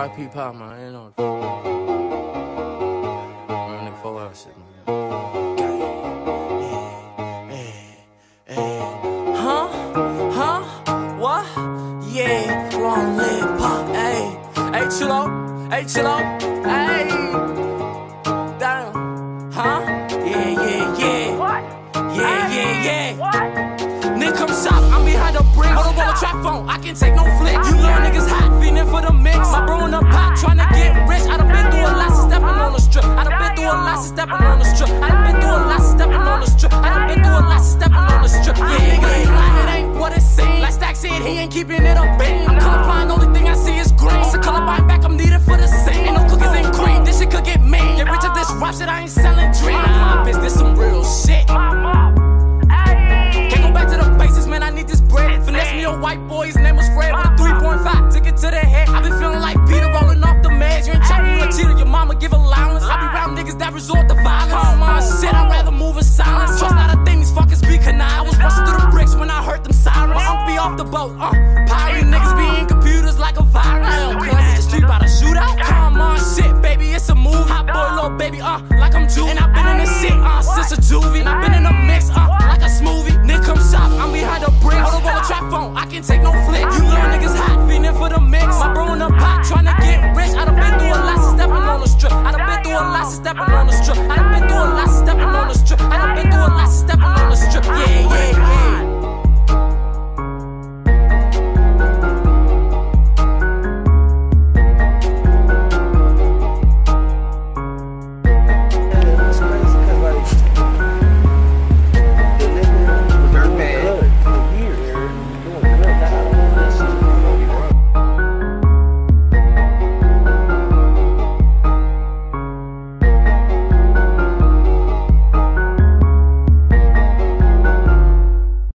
RIP Pop, man. I ain't know. Man, nigga, 4 hours shit, man. What? Yeah, long live Pop, ayy. Hey, chill out, ayy. Damn, huh? Yeah. What? Yeah. What? Nigga, come shop, I'm behind the bricks. Hold on, roll a trap phone, I can take no flicks. You little niggas hot, feeding for the mix. My bro in the pot, tryna get rich. I done been through a lot since stepping on the strip. I done been through a lot since stepping on the strip. I done been through a lot since stepping on the strip. I done been through a lot since stepping on the strip. Yeah, niggas ain't lying, it ain't what it seems. Like Stack said, he ain't keeping it up big. I'm colorblind, only thing I see is green. It's a colorblind back, I'm needed for the scene. Ain't no cookies and cream, this shit could get mean. Get rich of this rap shit, I ain't selling dreams. My business, some real shit. Can't go back to the basics, man, I need this bread. Finesse me a white boy, his name was Fred. With a 3.5, took it to the head. I been feeling like Peter rolling off the meds. You ain't chopping, you a cheater, your mama give allowance. I be round niggas that resort to violence. Calm my shit, I'd rather move in silence. Trust not a thing, these fuckers be conniving. I was rushing through the bricks when I heard them sirens. I'm be off the boat, pirate niggas be in computers like a virus. Cuz the street by the shootout. Calm on shit, baby, it's a movie. Hot boy, little baby, like I'm Jew. And I been in this shit, since a juvie. And I been in the mix, like a smoothie. Nigga, come shop, I'm behind the bricks. Hold on, roll a trap phone, I can take no